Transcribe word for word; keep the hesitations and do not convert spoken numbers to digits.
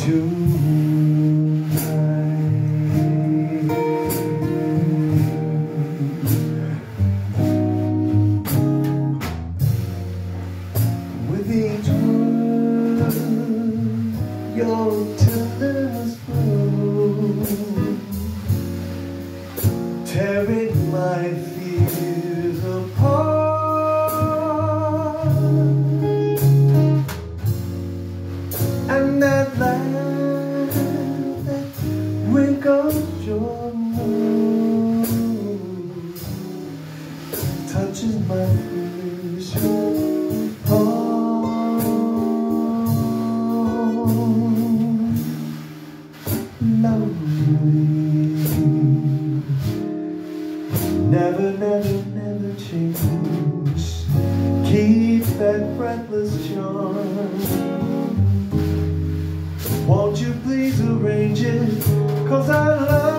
With each word, your tenderness grows, tearing my fears apart. And that laugh that wrinkles your nose touches my foolish heart. Lonely, never, never, never change. Keep that breathless charm. Won't you please arrange it? 'Cause I love